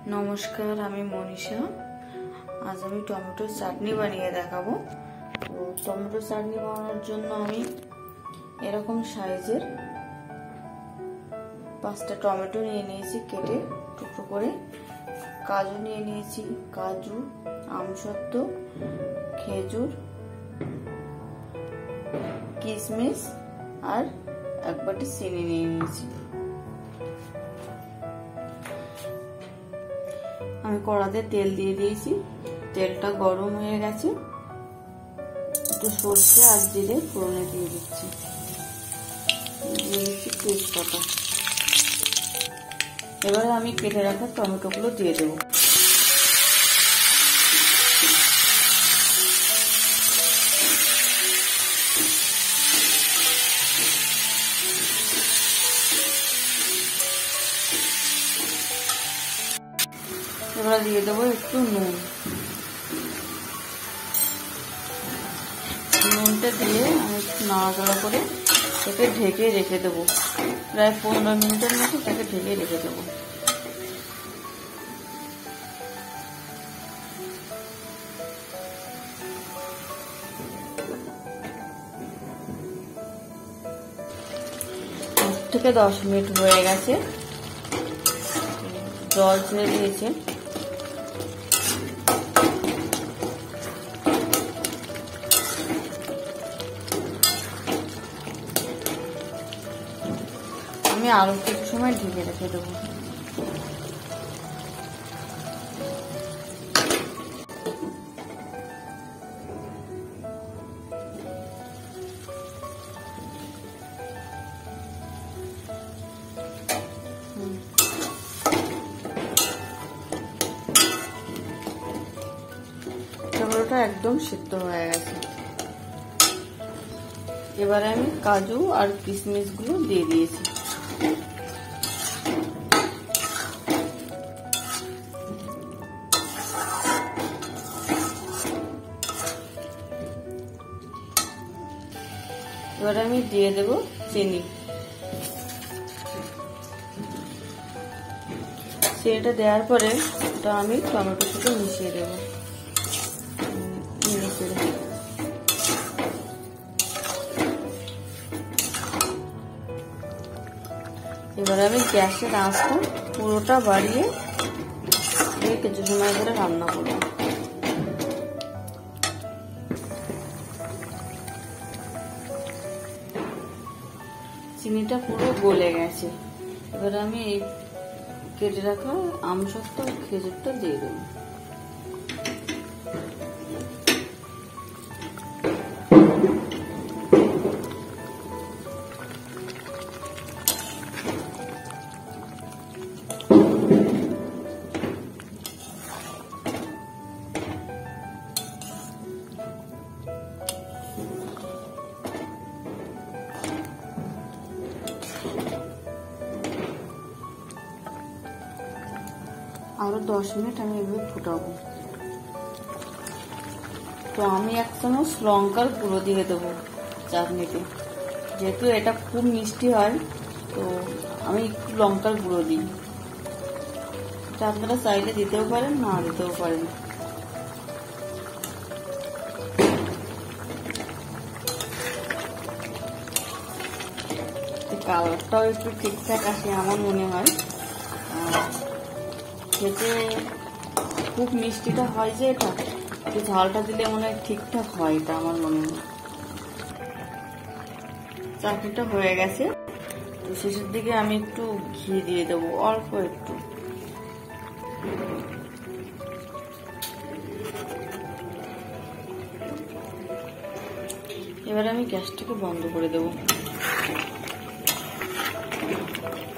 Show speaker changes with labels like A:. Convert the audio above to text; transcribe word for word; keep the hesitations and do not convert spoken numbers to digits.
A: নমস্কার, আমি মনীষা। আজ আমি টমেটো চাটনি বানিয়ে দেখাবো। তো টমেটো চাটনি বানানোর জন্য আমি এরকম সাইজের পাঁচটা টমেটো নিয়ে নিয়েছি, কেটে টুকরো করে। কাজু নিয়ে নিয়েছি, কাজু, আমসত্ত্ব, খেজুর, কিশমিশ আর এক বাটি চিনি নিয়ে নিয়েছি। আমি কড়াতে তেল দিয়ে দিয়েছি, তেলটা গরম হয়ে গেছে। একটু সর্ষে আর জিরে ফোড়নে দিয়ে দিচ্ছি, দিয়ে দিচ্ছি তেজপাতা। এবারে আমি কেটে রাখা টমেটোগুলো দিয়ে দেবো। এবার দিয়ে দেবো একটু নুন। নুনটা দিয়ে আমি একটু নাড়াচাড়া করে এটাকে ঢেকে রেখে দেবো। প্রায় পনেরো মিনিটের মতো তাকে ঢেকে রেখে দেবো। আট থেকে দশ মিনিট হয়ে গেছে, জল ছেড়ে দিয়েছে। আমি আরো কিছু সময় ঢেকে রেখে দেবো। টমেটোটা একদম সিদ্ধ হয়ে গেছে। এবারে আমি কাজু আর কিশমিশ গুলো দিয়ে দিয়েছি। এবারে আমি দিয়ে দেবো চিনি। চিনিটা দেওয়ার পরে ওটা আমি টমেটোর সাথে মিশিয়ে দেবো। এবার আমি গ্যাসের আঁচটা পুরোটা বাড়িয়ে কিছু সময় ধরে রান্না করব। চিনিটা পুরো গলে গেছে। এবার আমি এই কেটে রাখা আমসত্ত্ব আর খেজুরটা দিয়ে দেবো। আরো দশ মিনিট আমি এভাবে ফুটাবো। তো আমি এক চামচ লঙ্কার গুঁড়ো দিয়ে দেবো চাটনিতে। যেহেতু এটা খুব মিষ্টি হয়, তো আমি একটু লঙ্কার গুঁড়ো দিই। এটা আপনারা চাইলে দিতেও পারেন, না দিতেও পারেন। কালারটাও একটু ঠিকঠাক আসে আমার মনে হয়। খেতে খুব মিষ্টিটা হয় যে, এটা একটু ঝালটা দিলে মনে হয় ঠিকঠাক হয়, এটা আমার মনে হয়। চাটনিটা হয়ে গেছে, তো শেষের দিকে আমি একটু ঘি দিয়ে দেবো, অল্প একটু। এবারে আমি গ্যাসটাকে বন্ধ করে দেবো।